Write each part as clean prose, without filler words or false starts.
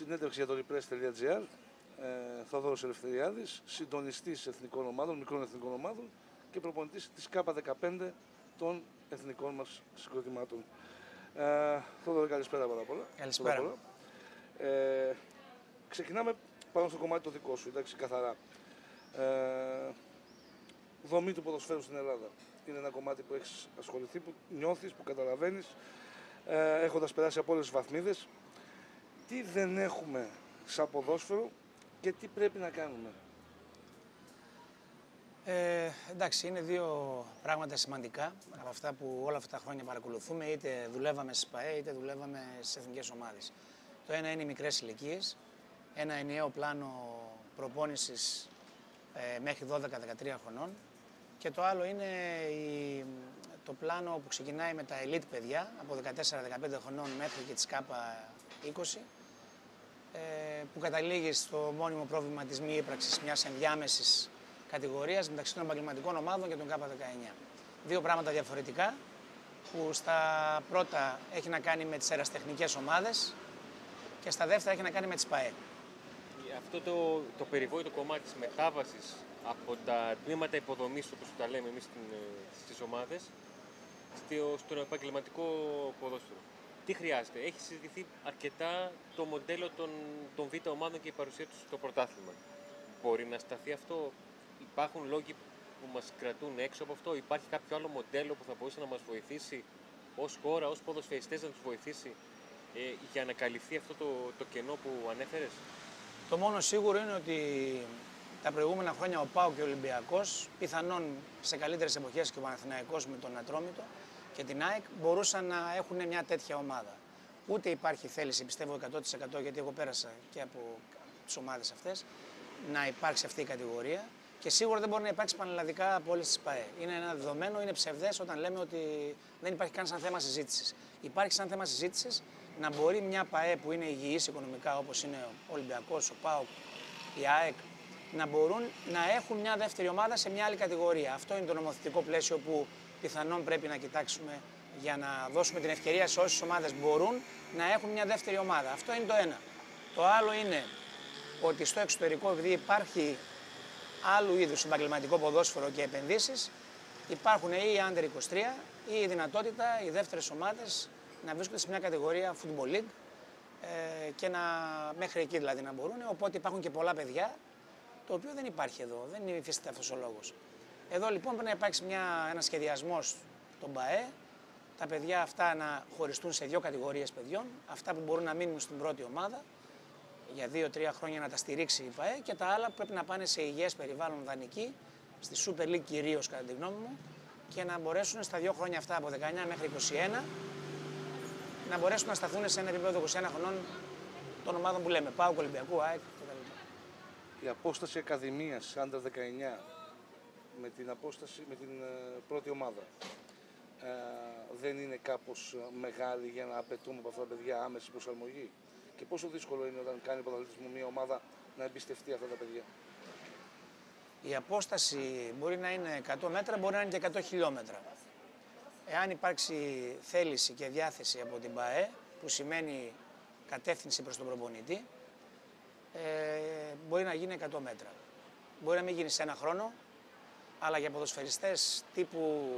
συνέντευξη για το repress.gr, Θόδωρος Ελευθεριάδης, συντονιστής εθνικών ομάδων, μικρών εθνικών ομάδων και προπονητής της K15 των εθνικών μας συγκροτημάτων. Θόδωρε, καλησπέρα πάρα πολλά. Καλησπέρα. Ξεκινάμε πάνω στο κομμάτι το δικό σου, εντάξει, καθαρά. Δομή του ποδοσφαίρου στην Ελλάδα. Είναι ένα κομμάτι που έχεις ασχοληθεί, που νιώθεις, που καταλαβαίνεις, έχοντας περάσει από όλες τις βαθμίδες. Τι δεν έχουμε σαν ποδόσφαιρο και τι πρέπει να κάνουμε? Εντάξει, είναι δύο πράγματα σημαντικά από αυτά που όλα αυτά τα χρόνια παρακολουθούμε, είτε δουλεύαμε στις ΠΑΕ είτε δουλεύαμε στις εθνικές ομάδες. Το ένα είναι οι μικρές ηλικίες, ένα ενιαίο πλάνο προπόνησης μέχρι 12-13 χρονών και το άλλο είναι το πλάνο που ξεκινάει με τα elite παιδιά από 14-15 χρονών μέχρι και τις K20 που καταλήγει στο μόνιμο πρόβλημα της μη ύπραξης μιας ενδιάμεσης κατηγορίας μεταξύ των επαγγελματικών ομάδων και των K19. Δύο πράγματα διαφορετικά που στα πρώτα έχει να κάνει με τις ερασιτεχνικές ομάδες και στα δεύτερα έχει να κάνει με τις ΠΑΕ. Αυτό το περιβόητο κομμάτι της μετάβασης από τα τμήματα υποδομής, όπως τα λέμε εμείς στις ομάδες, στον επαγγελματικό ποδόσφαιρο. Τι χρειάζεται? Έχει συζητηθεί αρκετά το μοντέλο των β' ομάδων και η παρουσία τους στο πρωτάθλημα. Μπορεί να σταθεί αυτό? Υπάρχουν λόγοι που μας κρατούν έξω από αυτό? Υπάρχει κάποιο άλλο μοντέλο που θα μπορούσε να μας βοηθήσει ως χώρα, ως ποδοσφαιριστές, να τους βοηθήσει για να καλυφθεί αυτό το κενό που ανέφερες? Το μόνο σίγουρο είναι ότι τα προηγούμενα χρόνια ο ΠΑΟΚ και ο Ολυμπιακός, πιθανόν σε καλύτερες εποχές και ο Παναθηναϊκός με τον Ατρόμητο και την ΑΕΚ, μπορούσαν να έχουν μια τέτοια ομάδα. Ούτε υπάρχει θέληση, πιστεύω 100%, γιατί εγώ πέρασα και από τις ομάδες αυτές, να υπάρξει αυτή η κατηγορία και σίγουρα δεν μπορεί να υπάρξει πανελλαδικά από όλες τις ΠΑΕ. Είναι ένα δεδομένο, είναι ψευδές όταν λέμε ότι δεν υπάρχει καν σαν θέμα συζήτησης. Υπάρχει σαν θέμα συζήτησης να μπορεί μια ΠΑΕ που είναι υγιής οικονομικά, όπως είναι ο Ολυμπιακός, ο ΠΑΟΚ, η ΑΕΚ, να μπορούν να έχουν μια δεύτερη ομάδα σε μια άλλη κατηγορία. Αυτό είναι το νομοθετικό πλαίσιο που πιθανόν πρέπει να κοιτάξουμε για να δώσουμε την ευκαιρία σε όσες ομάδες μπορούν να έχουν μια δεύτερη ομάδα. Αυτό είναι το ένα. Το άλλο είναι ότι στο εξωτερικό, επειδή υπάρχει άλλου είδους επαγγελματικό ποδόσφαιρο και επενδύσεις, υπάρχουν ή οι Under 23 ή η δυνατότητα οι δεύτερες ομάδες να βρίσκονται σε μια κατηγορία Football League και μέχρι εκεί δηλαδή να μπορούν. Οπότε υπάρχουν και πολλά παιδιά, το οποίο δεν υπάρχει εδώ, δεν υφίσταται αυτός ο λόγος. Εδώ λοιπόν πρέπει να υπάρξει ένα σχεδιασμός των ΠΑΕ, τα παιδιά αυτά να χωριστούν σε δύο κατηγορίες παιδιών, αυτά που μπορούν να μείνουν στην πρώτη ομάδα για 2-3 χρόνια να τα στηρίξει η ΠΑΕ και τα άλλα που πρέπει να πάνε σε υγιές περιβάλλον δανεική, στη Super League κυρίως κατά τη γνώμη μου, και να μπορέσουν στα 2 χρόνια αυτά από 19 μέχρι 21 να μπορέσουν να σταθούν σε ένα επίπεδο 21 χρονών των ομάδων που λέμε, ΠΑΟΚ, Ολυμπιακού, ΑΕΚ κτλ. Η απόσταση ακαδημίας Under 19 με την πρώτη ομάδα δεν είναι κάπως μεγάλη για να απαιτούμε από αυτά τα παιδιά άμεση προσαρμογή? Και πόσο δύσκολο είναι όταν κάνει ποδοσφαιρισμό μια ομάδα να εμπιστευτεί αυτά τα παιδιά? Η απόσταση μπορεί να είναι 100 μέτρα, μπορεί να είναι και 100 χιλιόμετρα. Εάν υπάρξει θέληση και διάθεση από την ΠΑΕ, που σημαίνει κατεύθυνση προς τον προπονητή, μπορεί να γίνει 100 μέτρα. Μπορεί να μην γίνει σε ένα χρόνο, αλλά για ποδοσφαιριστές τύπου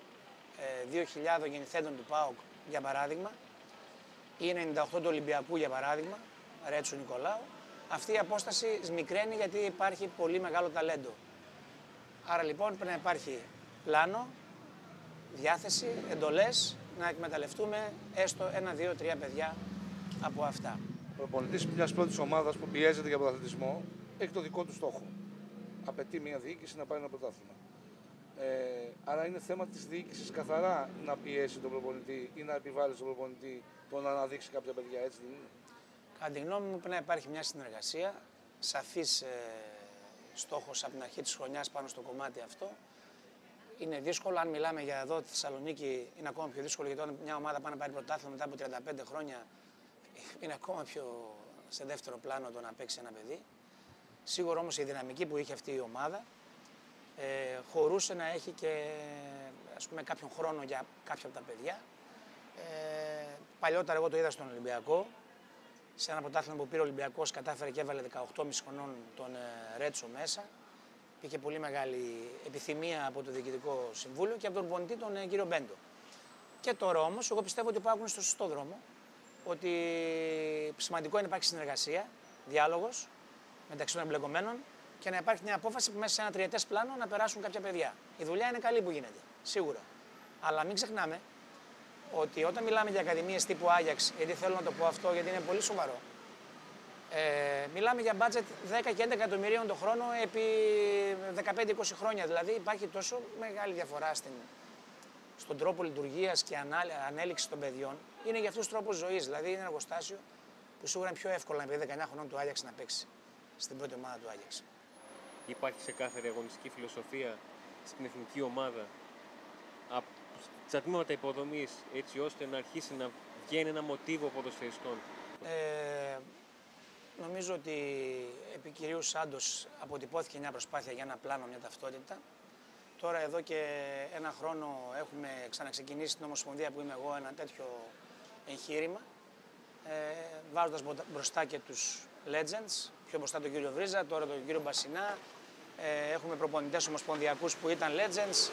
2.000 γεννηθέντων του ΠΑΟΚ, για παράδειγμα, ή 98 του Ολυμπιακού, για παράδειγμα, Ρέτσου Νικολάου, αυτή η απόσταση σμικραίνει γιατί υπάρχει πολύ μεγάλο ταλέντο. Άρα λοιπόν πρέπει να υπάρχει πλάνο, διάθεση, εντολές, να εκμεταλλευτούμε έστω 1, 2, 3 παιδιά από αυτά. Ο προπονητής μιας πρώτης ομάδας που πιέζεται για πρωταθλητισμό έχει το δικό του στόχο. Απαιτεί μια διοίκηση να πάρει ένα πρωτάθλημα. Άρα είναι θέμα της διοίκησης καθαρά να πιέσει τον προπονητή ή να επιβάλλει στον προπονητή το να αναδείξει κάποια παιδιά, έτσι δεν είναι? Κατά τη γνώμη μου πρέπει να υπάρχει μια συνεργασία, σαφής στόχος από την αρχή της χρονιάς πάνω στο κομμάτι αυτό. Είναι δύσκολο, αν μιλάμε για εδώ τη Θεσσαλονίκη είναι ακόμα πιο δύσκολο, γιατί όταν μια ομάδα πάει να πάρει πρωτάθλημα μετά από 35 χρόνια είναι ακόμα πιο σε δεύτερο πλάνο το να παίξει ένα παιδί. Σίγουρα όμως η δυναμική που είχε αυτή η ομάδα χωρούσε να έχει και ας πούμε κάποιον χρόνο για κάποια από τα παιδιά. Παλιότερα εγώ το είδα στον Ολυμπιακό, Σε ένα πρωτάθλημα που πήρε ο Ολυμπιακός κατάφερε και έβαλε 18,5 χρονών τον Ρέτσο μέσα. Είχε πολύ μεγάλη επιθυμία από το Διοικητικό Συμβούλιο και από τον προπονητή τον κύριο Μπέντο. Και τώρα όμως, εγώ πιστεύω ότι υπάρχουν στο σωστό δρόμο. Ότι σημαντικό είναι να υπάρξει συνεργασία, διάλογος μεταξύ των εμπλεκομένων και να υπάρχει μια απόφαση που μέσα σε ένα τριετές πλάνο να περάσουν κάποια παιδιά. Η δουλειά είναι καλή που γίνεται, σίγουρα. Αλλά μην ξεχνάμε ότι όταν μιλάμε για ακαδημίες τύπου Άγιαξ, γιατί θέλω να το πω αυτό, γιατί είναι πολύ σοβαρό, μιλάμε για μπάτζετ 10 και 11 εκατομμυρίων το χρόνο επί 15-20 χρόνια. Δηλαδή υπάρχει τόσο μεγάλη διαφορά στον τρόπο λειτουργίας και ανέλυξης των παιδιών. Είναι για αυτούς τρόπους ζωής. Δηλαδή είναι ένα εργοστάσιο που σίγουρα είναι πιο εύκολο να πει 19 χρονών του Άγιαξ να παίξει στην πρώτη ομάδα του Άγιαξ. Υπάρχει ξεκάθαρη αγωνιστική φιλοσοφία στην εθνική ομάδα από τα τμήματα υποδομής, έτσι ώστε να αρχίσει να βγαίνει ένα μοτίβο ποδοσφαιριστών? Νομίζω ότι επί κυρίου Σάντος αποτυπώθηκε μια προσπάθεια για ένα πλάνο, μια ταυτότητα. Τώρα εδώ και ένα χρόνο έχουμε ξαναξεκινήσει στην Ομοσπονδία που είμαι εγώ ένα τέτοιο εγχείρημα, βάζοντας μπροστά και τους legends, πιο μπροστά τον κύριο Βρίζα, τώρα τον κύριο Μπασινά. Έχουμε προπονητές ομοσπονδιακούς που ήταν legends.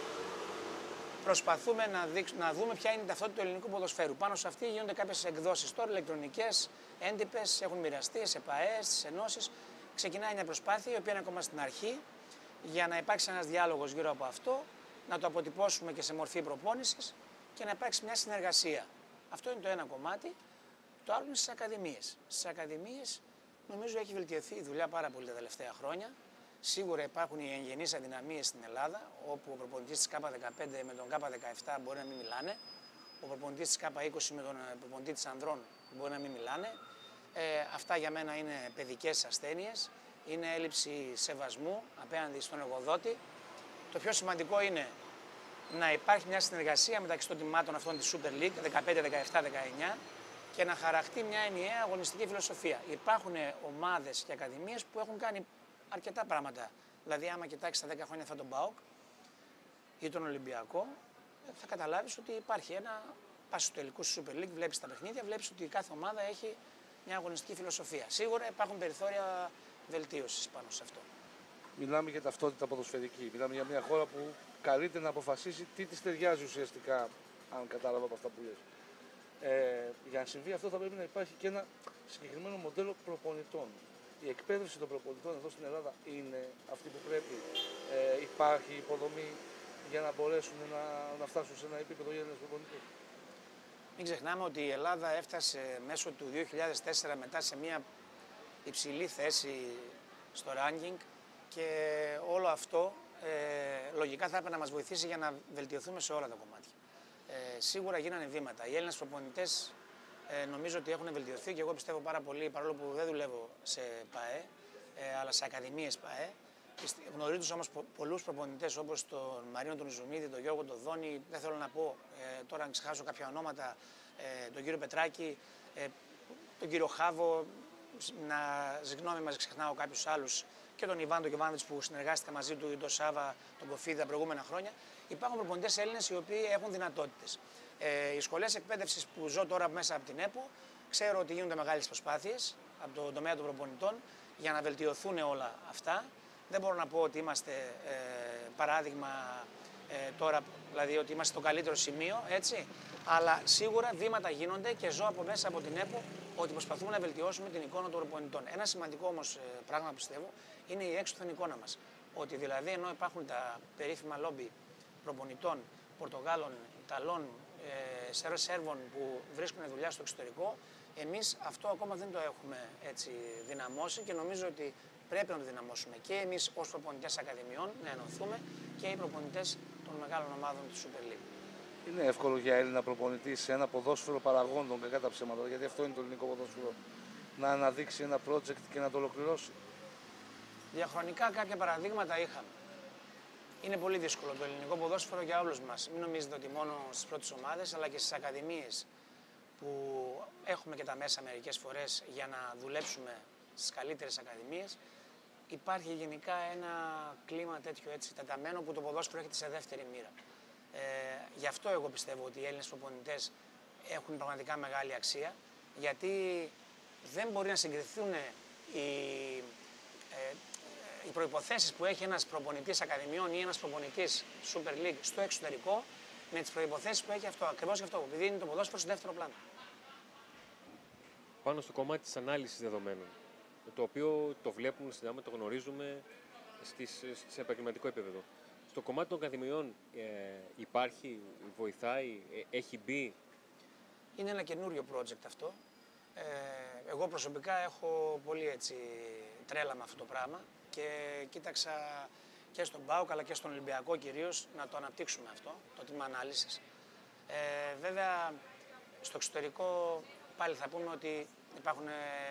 Προσπαθούμε να δούμε ποια είναι η ταυτότητα του ελληνικού ποδοσφαίρου. Πάνω σε αυτή γίνονται κάποιες εκδόσεις τώρα, ηλεκτρονικές, έντυπες, έχουν μοιραστεί σε ΠΑΕ, στις ενώσεις. Ξεκινάει μια προσπάθεια, η οποία είναι ακόμα στην αρχή, για να υπάρξει ένας διάλογος γύρω από αυτό, να το αποτυπώσουμε και σε μορφή προπόνησης και να υπάρξει μια συνεργασία. Αυτό είναι το ένα κομμάτι. Το άλλο είναι στις ακαδημίες. Στις ακαδημίες νομίζω έχει βελτιωθεί η δουλειά πάρα πολύ τα τελευταία χρόνια. Σίγουρα υπάρχουν οι εγγενείς αδυναμίες στην Ελλάδα, όπου ο προπονητής της K15 με τον K17 μπορεί να μην μιλάνε, ο προπονητής της K20 με τον προπονητή της Ανδρών μπορεί να μην μιλάνε. Αυτά για μένα είναι παιδικές ασθένειες, είναι έλλειψη σεβασμού απέναντι στον εργοδότη. Το πιο σημαντικό είναι να υπάρχει μια συνεργασία μεταξύ των τιμάτων αυτών της Super League 15, 17, 19 και να χαραχτεί μια ενιαία αγωνιστική φιλοσοφία. Υπάρχουν ομάδες και ακαδημίες που έχουν κάνει αρκετά πράγματα. Δηλαδή, άμα κοιτάξει τα 10 χρόνια αυτόν τον ΠΑΟΚ ή τον Ολυμπιακό, θα καταλάβεις ότι υπάρχει ένα. Πας στο τελικό στη Super League, βλέπεις τα παιχνίδια, βλέπεις ότι κάθε ομάδα έχει μια αγωνιστική φιλοσοφία. Σίγουρα υπάρχουν περιθώρια βελτίωσης πάνω σε αυτό. Μιλάμε για ταυτότητα ποδοσφαιρική. Μιλάμε για μια χώρα που καλείται να αποφασίσει τι της ταιριάζει ουσιαστικά, αν κατάλαβα από αυτά που λες. Για να συμβεί αυτό θα πρέπει να υπάρχει και ένα συγκεκριμένο μοντέλο προπονητών. Η εκπαίδευση των προπονητών εδώ στην Ελλάδα είναι αυτή που πρέπει. Υπάρχει υποδομή για να μπορέσουν να φτάσουν σε ένα επίπεδο για Έλληνες προπονητές. Μην ξεχνάμε ότι η Ελλάδα έφτασε μέσω του 2004 μετά σε μια υψηλή θέση στο ranking και όλο αυτό λογικά θα έπρεπε να μας βοηθήσει για να βελτιωθούμε σε όλα τα κομμάτια. Σίγουρα γίνανε βήματα. Οι Έλληνες προπονητές νομίζω ότι έχουν βελτιωθεί και εγώ πιστεύω πάρα πολύ, παρόλο που δεν δουλεύω σε ΠΑΕ, αλλά σε ακαδημίες ΠΑΕ. Γνωρίζω όμως πολλούς προπονητές όπως τον Μαρίνο τον Ζουμίδη, τον Γιώργο τον Δόνη, δεν θέλω να πω τώρα αν ξεχάσω κάποια ονόματα, τον κύριο Πετράκη, τον κύριο Χάβο, συγγνώμη μας ξεχνάω κάποιους άλλους, και τον Ιβάν τον Κιβάνοβιτς που συνεργάστηκα μαζί του, τον Σάβα, τον Κοφίδη τα προηγούμενα χρόνια. Υπάρχουν προπονητές Έλληνες οι οποίοι έχουν δυνατότητες. Οι σχολές εκπαίδευσης που ζω τώρα μέσα από την ΕΠΟ, ξέρω ότι γίνονται μεγάλες προσπάθειες από τον τομέα των προπονητών για να βελτιωθούν όλα αυτά. Δεν μπορώ να πω ότι είμαστε παράδειγμα τώρα, δηλαδή ότι είμαστε στο καλύτερο σημείο, έτσι. Αλλά σίγουρα βήματα γίνονται και ζω από μέσα από την ΕΠΟ ότι προσπαθούμε να βελτιώσουμε την εικόνα των προπονητών. Ένα σημαντικό όμως πράγμα πιστεύω είναι η έξωθεν εικόνα μας. Ότι δηλαδή ενώ υπάρχουν τα περίφημα λόμπι προπονητών Πορτογάλων, Ιταλών, Σέρβων που βρίσκουν δουλειά στο εξωτερικό, εμείς αυτό ακόμα δεν το έχουμε έτσι δυναμώσει και νομίζω ότι πρέπει να το δυναμώσουμε και εμείς ως προπονητές ακαδημιών να ενωθούμε και οι προπονητές των μεγάλων ομάδων της Super League. Είναι εύκολο για Έλληνα προπονητή σε ένα ποδόσφαιρο παραγόντων, κακά τα ψέματα, γιατί αυτό είναι το ελληνικό ποδόσφαιρο, να αναδείξει ένα project και να το ολοκληρώσει? Διαχρονικά κάποια παραδείγματα είχαμε. Είναι πολύ δύσκολο το ελληνικό ποδόσφαιρο για όλους μας. Μην νομίζετε ότι μόνο στις πρώτες ομάδες, αλλά και στις ακαδημίες που έχουμε και τα μέσα μερικές φορές για να δουλέψουμε στις καλύτερες ακαδημίες, υπάρχει γενικά ένα κλίμα τέτοιο έτσι τεταμένο που το ποδόσφαιρο έρχεται σε δεύτερη μοίρα. Γι' αυτό εγώ πιστεύω ότι οι Έλληνες προπονητές έχουν πραγματικά μεγάλη αξία, γιατί δεν μπορεί να συγκριθούν οι προϋποθέσεις που έχει ένας προπονητής ακαδημιών ή ένας προπονητής Super League στο εξωτερικό με τις προϋποθέσεις που έχει αυτό. Ακριβώς γι' αυτό, επειδή είναι το ποδόσφαιρο στο δεύτερο πλάνο. Πάνω στο κομμάτι της ανάλυσης δεδομένων, το οποίο το βλέπουμε, συνάμε, το γνωρίζουμε σε επαγγελματικό επίπεδο. Στο κομμάτι των ακαδημιών υπάρχει, βοηθάει, έχει μπει. Είναι ένα καινούριο project αυτό. Εγώ προσωπικά έχω πολύ έτσι τρέλα με αυτό το πράγμα και κοίταξα και στον ΠΑΟΚ αλλά και στον Ολυμπιακό κυρίως να το αναπτύξουμε αυτό, το τμήμα ανάλυσης. Βέβαια, στο εξωτερικό πάλι θα πούμε ότι υπάρχουν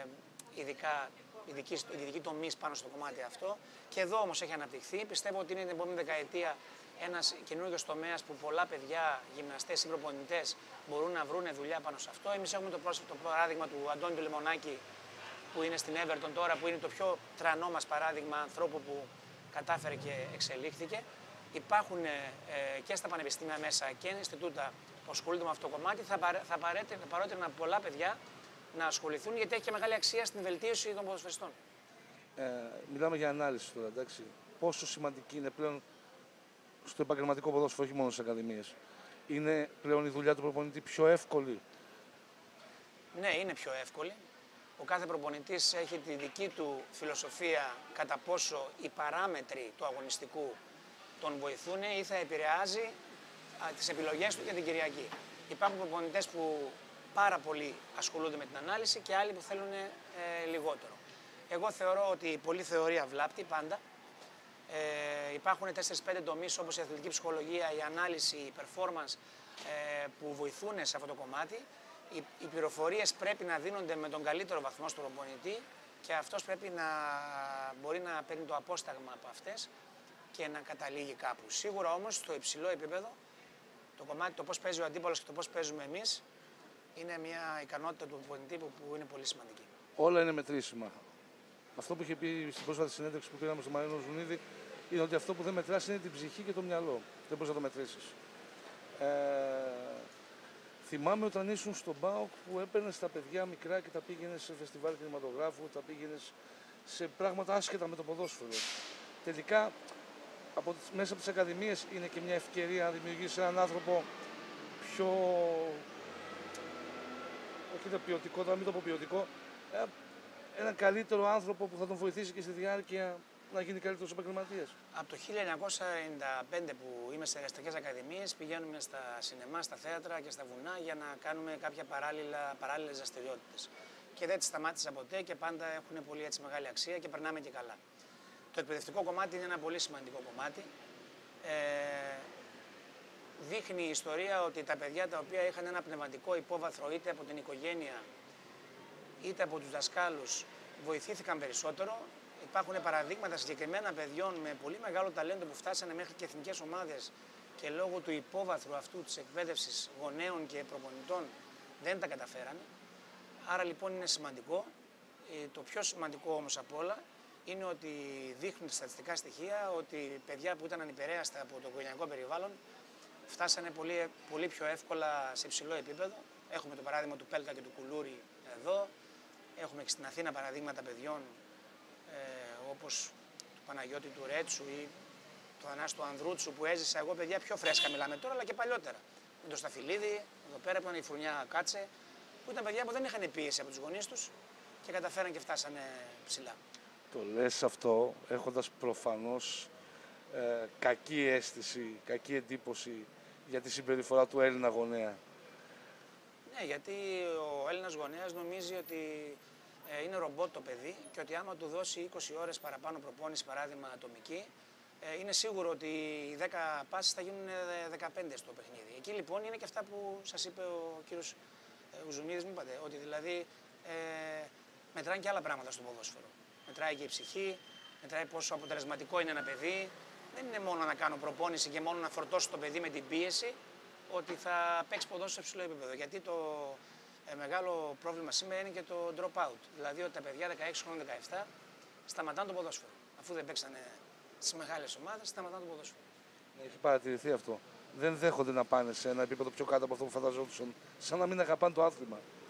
ειδικοί τομείς πάνω στο κομμάτι αυτό και εδώ όμως έχει αναπτυχθεί. Πιστεύω ότι είναι την επόμενη δεκαετία ένας καινούργιος τομέας που πολλά παιδιά, γυμναστές ή προπονητές μπορούν να βρουν δουλειά πάνω σε αυτό. Εμείς έχουμε το παράδειγμα του Αντώνη του Λεμονάκη που είναι στην Everton τώρα, που είναι το πιο τρανό μας παράδειγμα ανθρώπου που κατάφερε και εξελίχθηκε. Υπάρχουν και στα πανεπιστήμια μέσα και Ινστιτούτα που ασχολούνται με αυτό το κομμάτι. Θα παρότρινα πολλά παιδιά να ασχοληθούν γιατί έχει και μεγάλη αξία στην βελτίωση των ποδοσφαιριστών. Μιλάμε για ανάλυση τώρα, εντάξει. Πόσο σημαντική είναι πλέον στο επαγγελματικό ποδόσφαιρο, όχι μόνο στις ακαδημίες. Είναι πλέον η δουλειά του προπονητή πιο εύκολη? Ναι, είναι πιο εύκολη. Ο κάθε προπονητής έχει τη δική του φιλοσοφία κατά πόσο οι παράμετροι του αγωνιστικού τον βοηθούν ή θα επηρεάζει τις επιλογές του για την Κυριακή. Υπάρχουν προπονητές που πάρα πολύ ασχολούνται με την ανάλυση και άλλοι που θέλουν λιγότερο. Εγώ θεωρώ ότι η πολλή θεωρία βλάπτει πάντα. Υπάρχουν 4-5 τομείς όπως η αθλητική ψυχολογία, η ανάλυση, η performance που βοηθούν σε αυτό το κομμάτι. Οι πληροφορίες πρέπει να δίνονται με τον καλύτερο βαθμό στον προπονητή και αυτός πρέπει να μπορεί να παίρνει το απόσταγμα από αυτές και να καταλήγει κάπου. Σίγουρα όμως στο υψηλό επίπεδο το κομμάτι το πώς παίζει ο αντίπαλος και το πώς παίζουμε εμείς είναι μια ικανότητα του προπονητή που είναι πολύ σημαντική. Όλα είναι μετρήσιμα. Αυτό που είχε πει στην πρόσφατη συνέντευξη που πήραμε στο Μαρίνο Ζουνίδη είναι ότι αυτό που δεν μετράς είναι την ψυχή και το μυαλό. Δεν μπορείς να το μετρήσεις. Θυμάμαι όταν ήσουν στον ΠΑΟΚ που έπαιρνες τα παιδιά μικρά και τα πήγαινες σε φεστιβάλ κινηματογράφου, τα πήγαινες σε πράγματα άσχετα με το ποδόσφαιρο. Τελικά, μέσα από τις ακαδημίες είναι και μια ευκαιρία να δημιουργήσεις έναν άνθρωπο πιο, όχι το ποιοτικό, να μην το πω ποιοτικό, έναν καλύτερο άνθρωπο που θα τον βοηθήσει και στη διάρκεια να γίνει καλύτερος επαγγελματίας. Από το 1995 που είμαι σε εργαστικές ακαδημίες πηγαίνουμε στα σινεμά, στα θέατρα και στα βουνά για να κάνουμε κάποια παράλληλες δραστηριότητες. Και δεν τις σταμάτησα ποτέ και πάντα έχουν πολύ έτσι μεγάλη αξία και περνάμε και καλά. Το εκπαιδευτικό κομμάτι είναι ένα πολύ σημαντικό κομμάτι. Δείχνει η ιστορία ότι τα παιδιά τα οποία είχαν ένα πνευματικό υπόβαθρο είτε από την οικογένεια είτε από τους δασκάλους βοηθήθηκαν περισσότερο. Υπάρχουν παραδείγματα συγκεκριμένα παιδιών με πολύ μεγάλο ταλέντο που φτάσανε μέχρι και εθνικές ομάδες και λόγω του υπόβαθρου αυτού της εκπαίδευσης γονέων και προπονητών δεν τα καταφέρανε. Άρα λοιπόν είναι σημαντικό. Το πιο σημαντικό όμως απ' όλα είναι ότι δείχνουν τα στατιστικά στοιχεία ότι παιδιά που ήταν ανυπερέαστα από το οικογενειακό περιβάλλον φτάσανε πολύ πιο εύκολα σε υψηλό επίπεδο. Έχουμε το παράδειγμα του Πέλκα και του Κουλούρη εδώ. Έχουμε και στην Αθήνα παραδείγματα παιδιών όπως του Παναγιώτη του Ρέτσου ή του Θανάση του Ανδρούτσου που έζησα εγώ παιδιά πιο φρέσκα μιλάμε τώρα αλλά και παλιότερα. Με τον Σταφυλίδη, εδώ πέρα που ήταν η Φουρνιά Κάτσε, που ήταν παιδιά που δεν είχαν πίεση από τους γονείς τους και καταφέραν και φτάσανε ψηλά. Το λες αυτό έχοντας προφανώς κακή αίσθηση, κακή εντύπωση για τη συμπεριφορά του Έλληνα γονέα. Ναι, γιατί ο Έλληνας γονέας νομίζει ότι είναι ρομπότ το παιδί και ότι άμα του δώσει 20 ώρες παραπάνω προπόνηση, παράδειγμα ατομική, είναι σίγουρο ότι οι 10 πάσεις θα γίνουν 15 στο παιχνίδι. Εκεί λοιπόν είναι και αυτά που σας είπε ο κύριος Ουζουνίδης, μου είπατε, ότι δηλαδή μετράνε και άλλα πράγματα στο ποδόσφαιρο. Μετράει και η ψυχή, μετράει πόσο αποτελεσματικό είναι ένα παιδί. Δεν είναι μόνο να κάνω προπόνηση και μόνο να φορτώσω το παιδί με την πίεση ότι θα παίξει ποδόσφαιρο σε υψηλό επίπεδο. Γιατί το μεγάλο πρόβλημα σήμερα είναι και το drop-out. Δηλαδή ότι τα παιδιά 16 χρόνια, 17 σταματάνε το ποδόσφαιρο. Αφού δεν παίξανε στις μεγάλες ομάδες, σταματάνε το ποδόσφαιρο. Έχει παρατηρηθεί αυτό. Δεν δέχονται να πάνε σε ένα επίπεδο πιο κάτω από αυτό που φανταζόντουσαν. Σαν να μην αγαπάνε το άθλημα.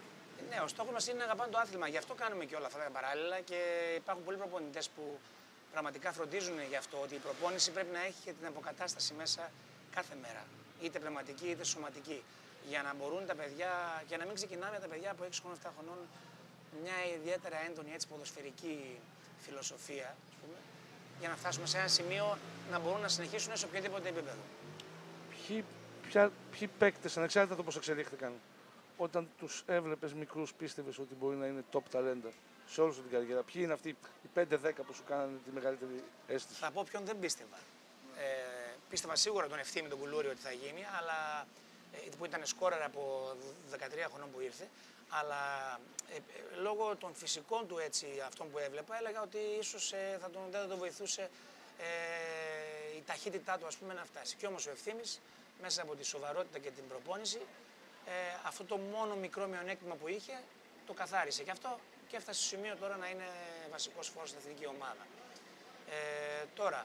Ναι, ο στόχος μας είναι να αγαπάνε το άθλημα. Γι' αυτό κάνουμε και όλα αυτά τα παράλληλα και υπάρχουν πολλοί προπονητές που πραγματικά φροντίζουν γι' αυτό. Ότι η προπόνηση πρέπει να έχει και την αποκατάσταση μέσα κάθε μέρα. Είτε πνευματική είτε σωματική. Για να μπορούν τα παιδιά, για να μην ξεκινάμε τα παιδιά από 6 7 χρονών μια ιδιαίτερα έντονη έτσι, ποδοσφαιρική φιλοσοφία, ας πούμε, για να φτάσουμε σε ένα σημείο να μπορούν να συνεχίσουν σε οποιοδήποτε επίπεδο. Ποιοι παίκτες, ανεξάρτητα το πώς εξελίχθηκαν, όταν τους έβλεπες μικρούς, πίστευες ότι μπορεί να είναι top ταλέντα σε όλη σου την καριέρα? Ποιοι είναι αυτοί οι 5-10 που σου κάνανε τη μεγαλύτερη αίσθηση? Θα πω ποιον δεν πίστευα. Πίστευα σίγουρα τον Ευθύμη τον Κουλούρη ότι θα γίνει, αλλά που ήταν σκόρερ από 13 χρονών που ήρθε. Αλλά λόγω των φυσικών του έτσι, αυτών που έβλεπα, έλεγα ότι ίσως δεν θα τον βοηθούσε η ταχύτητά του, ας πούμε, να φτάσει. Και όμως ο Ευθύμης, μέσα από τη σοβαρότητα και την προπόνηση, αυτό το μόνο μικρό μειονέκτημα που είχε, το καθάρισε. Και αυτό και έφτασε στο σημείο τώρα να είναι βασικός φόρος στην εθνική ομάδα. Τώρα,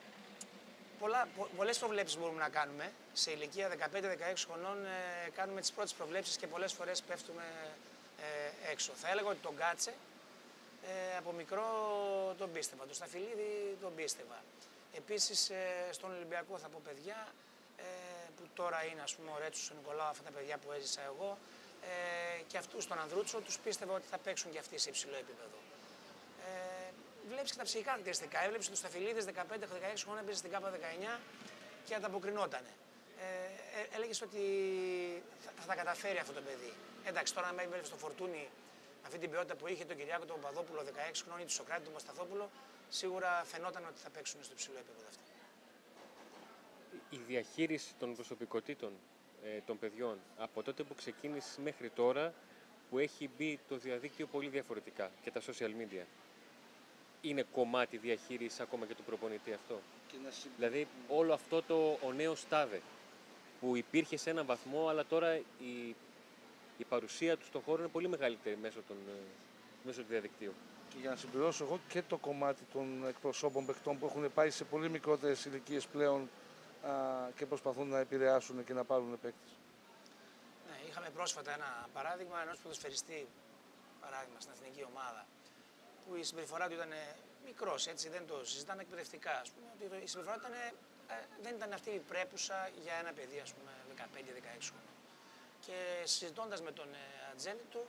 πολλές προβλέψεις μπορούμε να κάνουμε. Σε ηλικία 15-16 χρονών κάνουμε τις πρώτες προβλέψεις και πολλές φορές πέφτουμε έξω. Θα έλεγα ότι τον Κάτσε από μικρό τον πίστευα, τον Σταφυλίδη τον πίστευα. Επίσης στον Ολυμπιακό θα πω παιδιά που τώρα είναι, ας πούμε, ο Ρέτσος, ο Νικολάου, αυτά τα παιδιά που έζησα εγώ και αυτούς τον Ανδρούτσο τους πίστευα ότι θα παίξουν και αυτοί σε υψηλό επίπεδο. Βλέπεις και τα ψυχικά χαρακτηριστικά. Έβλεψε τους Σταφυλίδες 15-16 χρόνια, έπαιζε στην ΚΑΠΑ 19 και ανταποκρινότανε. Έλεγες ότι θα τα καταφέρει αυτό το παιδί. Εντάξει, τώρα αν έβλεπε στο Φορτούνι αυτή την ποιότητα που είχε τον Κυριάκο τον Παπαδόπουλο 16 χρόνια ή τον Σοκράτη τον Μασταθόπουλο, σίγουρα φαινόταν ότι θα παίξουν στο υψηλό επίπεδο αυτό. Η διαχείριση των προσωπικότητων των παιδιών από τότε που ξεκίνησε μέχρι τώρα, που έχει μπει το διαδίκτυο πολύ διαφορετικά και τα social media, είναι κομμάτι διαχείρισης ακόμα και του προπονητή αυτό? Δηλαδή όλο αυτό ο νέος τάδε που υπήρχε σε έναν βαθμό, αλλά τώρα η παρουσία του στον χώρο είναι πολύ μεγαλύτερη μέσω του διαδικτύου. Και για να συμπληρώσω εγώ και το κομμάτι των εκπροσώπων παικτών που έχουν πάει σε πολύ μικρότερες ηλικίες πλέον και προσπαθούν να επηρεάσουν και να πάρουν παίκτες. Ναι, είχαμε πρόσφατα ένα παράδειγμα ενός ποδοσφαιριστή, παράδειγμα στην εθνική ομάδα, που η συμπεριφορά του ήταν μικρός, έτσι, δεν το συζητάμε εκπαιδευτικά, ας πούμε, ότι η συμπεριφορά του δεν ήταν αυτή η πρέπουσα για ένα παιδί, ας πούμε, 15-16 χρονών. Και συζητώντας με τον ατζέντη του,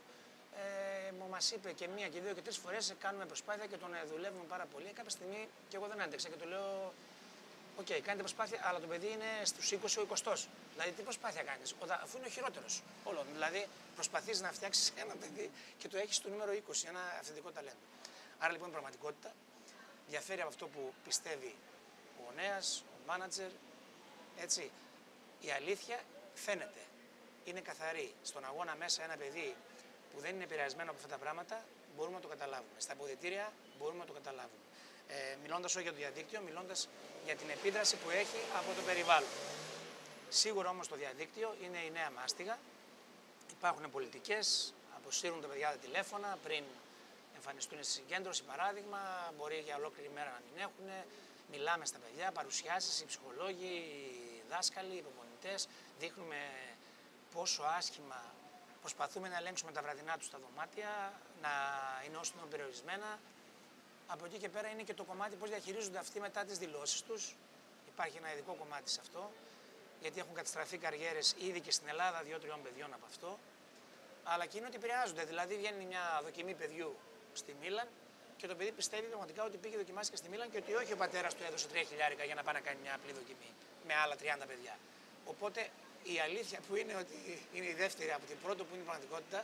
μας είπε και μία και δύο και τρεις φορές κάνουμε προσπάθεια και τον δουλεύουμε πάρα πολύ. Κάποια στιγμή και εγώ δεν άντεξα και του λέω: οκ, κάνετε προσπάθεια, αλλά το παιδί είναι στους 20 ο 20. Δηλαδή, τι προσπάθεια κάνεις, αφού είναι ο χειρότερος όλων. Δηλαδή, προσπαθείς να φτιάξεις ένα παιδί και το έχεις στο νούμερο 20, ένα αυθεντικό ταλέντο. Άρα λοιπόν η πραγματικότητα διαφέρει από αυτό που πιστεύει ο γονέας, ο μάνατζερ. Έτσι, η αλήθεια φαίνεται. Είναι καθαρή. Στον αγώνα μέσα ένα παιδί που δεν είναι επηρεασμένο από αυτά τα πράγματα μπορούμε να το καταλάβουμε. Στα αποδυτήρια μπορούμε να το καταλάβουμε. Μιλώντας όχι για το διαδίκτυο, μιλώντας για την επίδραση που έχει από το περιβάλλον. Σίγουρα όμως το διαδίκτυο είναι η νέα μάστιγα. Υπάρχουν πολιτικές, αποσύρουν τα παιδιά τα τηλέφωνα πριν εμφανιστούν στη συγκέντρωση, παράδειγμα, μπορεί για ολόκληρη μέρα να μην έχουν. Μιλάμε στα παιδιά, παρουσιάσεις, οι ψυχολόγοι, οι δάσκαλοι, οι προπονητές, δείχνουμε πόσο άσχημα προσπαθούμε να ελέγξουμε τα βραδινά τους στα δωμάτια, να είναι όσο είναι περιορισμένα. Από εκεί και πέρα είναι και το κομμάτι πώς διαχειρίζονται αυτοί μετά τις δηλώσεις τους. Υπάρχει ένα ειδικό κομμάτι σε αυτό, γιατί έχουν καταστραφεί καριέρες ήδη και στην Ελλάδα 2-3 παιδιών από αυτό. Αλλά και είναι ότι επηρεάζονται. Δηλαδή, βγαίνει μια δοκιμή παιδιού στη Μίλαν και το παιδί πιστεύει πραγματικά ότι πήγε δοκιμάστηκε στη Μίλαν και ότι όχι ο πατέρας του έδωσε 3 χιλιάρικα για να πάει να κάνει μια απλή δοκιμή με άλλα 30 παιδιά. Οπότε η αλήθεια που είναι ότι είναι η δεύτερη από την πρώτη που είναι η πραγματικότητα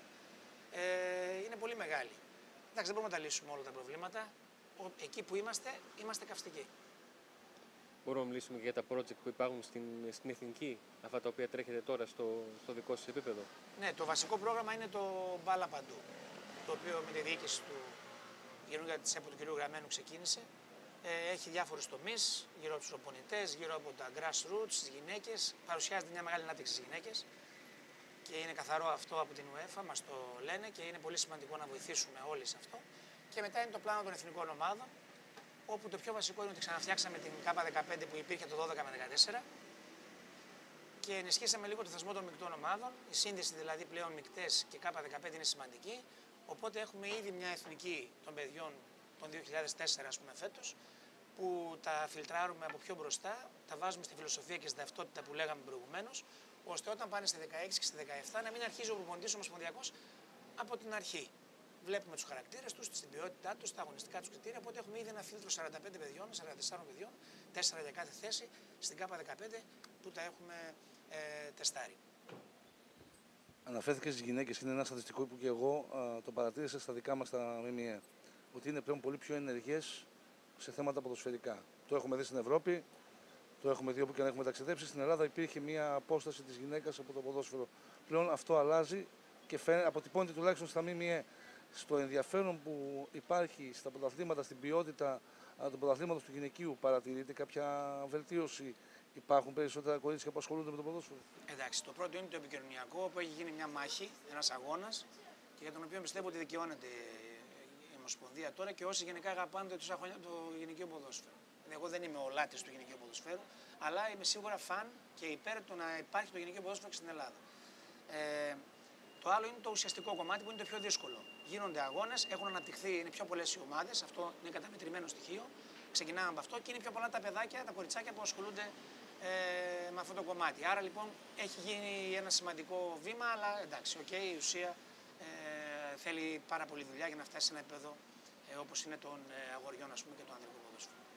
είναι πολύ μεγάλη. Εντάξει, δεν μπορούμε να τα λύσουμε όλα τα προβλήματα. Εκεί που είμαστε, είμαστε καυστικοί. Μπορούμε να μιλήσουμε για τα project που υπάρχουν στην εθνική, αυτά τα οποία τρέχετε τώρα στο δικό σας επίπεδο? Ναι, το βασικό πρόγραμμα είναι το Μπάλα Παντού, το οποίο με τη διοίκηση του καινούργια της ΕΠΟ του κ. Γραμμένου ξεκίνησε. Έχει διάφορους τομείς, γύρω από τους προπονητές, γύρω από τα grassroots, τις γυναίκες. Παρουσιάζεται μια μεγάλη ανάπτυξη στις γυναίκες και είναι καθαρό αυτό από την UEFA, μας το λένε και είναι πολύ σημαντικό να βοηθήσουμε όλοι σε αυτό. Και μετά είναι το πλάνο των εθνικών ομάδων, όπου το πιο βασικό είναι ότι ξαναφτιάξαμε την ΚΑΠΑ 15 που υπήρχε το 12 με 14 και ενισχύσαμε λίγο το θεσμό των μεικτών ομάδων. Η σύνδεση δηλαδή πλέον μεικτές και K15 είναι σημαντική. Οπότε έχουμε ήδη μια εθνική των παιδιών των 2004, ας πούμε, φέτος, που τα φιλτράρουμε από πιο μπροστά, τα βάζουμε στη φιλοσοφία και στην ταυτότητα που λέγαμε προηγουμένως, ώστε όταν πάνε στη 16 και στη 17 να μην αρχίζει ο προπονητής ο ομοσπονδιακός από την αρχή. Βλέπουμε τους χαρακτήρες τους, την ποιότητά τους, τα αγωνιστικά τους κριτήρια. Οπότε έχουμε ήδη ένα φίλτρο 45 παιδιών, 44 παιδιών, 4 για κάθε θέση στην K15 που τα έχουμε τεστάρει. Αναφέρθηκε στις γυναίκες, είναι ένα στατιστικό που και εγώ το παρατήρησα στα δικά μας τα ΜΜΕ. Ότι είναι πλέον πολύ πιο ενεργές σε θέματα ποδοσφαιρικά. Το έχουμε δει στην Ευρώπη, το έχουμε δει όπου και αν έχουμε ταξιδέψει. Στην Ελλάδα υπήρχε μια απόσταση της γυναίκας από το ποδόσφαιρο. Πλέον αυτό αλλάζει και αποτυπώνεται τουλάχιστον στα ΜΜΕ. Στο ενδιαφέρον που υπάρχει στα πρωταθλήματα, στην ποιότητα του πρωταθλήματος του γυναικείου, παρατηρείται κάποια βελτίωση? Υπάρχουν περισσότερα κορίτσια που ασχολούνται με το ποδόσφαιρο? Εντάξει, το πρώτο είναι το επικοινωνιακό, όπου έχει γίνει μια μάχη, ένας αγώνας, και για τον οποίο πιστεύω ότι δικαιώνεται η Ομοσπονδία τώρα και όσοι γενικά αγαπάνε τόσα χρόνια το γυναικείο ποδόσφαιρο. Εγώ δεν είμαι ο λάτρης του γυναικείου ποδοσφαίρου, αλλά είμαι σίγουρα φαν και υπέρ του να υπάρχει το γυναικείο ποδόσφαιρο και στην Ελλάδα. Το άλλο είναι το ουσιαστικό κομμάτι που είναι το πιο δύσκολο. Γίνονται αγώνες, έχουν αναπτυχθεί, είναι πιο πολλές οι ομάδες, αυτό είναι καταμετρημένο στοιχείο. Ξεκινάμε από αυτό και είναι πιο πολλά τα παιδάκια, τα κοριτσάκια που ασχολούνται με αυτό το κομμάτι. Άρα λοιπόν έχει γίνει ένα σημαντικό βήμα, αλλά εντάξει, η ουσία θέλει πάρα πολύ δουλειά για να φτάσει σε ένα επίπεδο όπως είναι των αγοριών, ας πούμε, και το ανδρικό ποδόσφαιρο.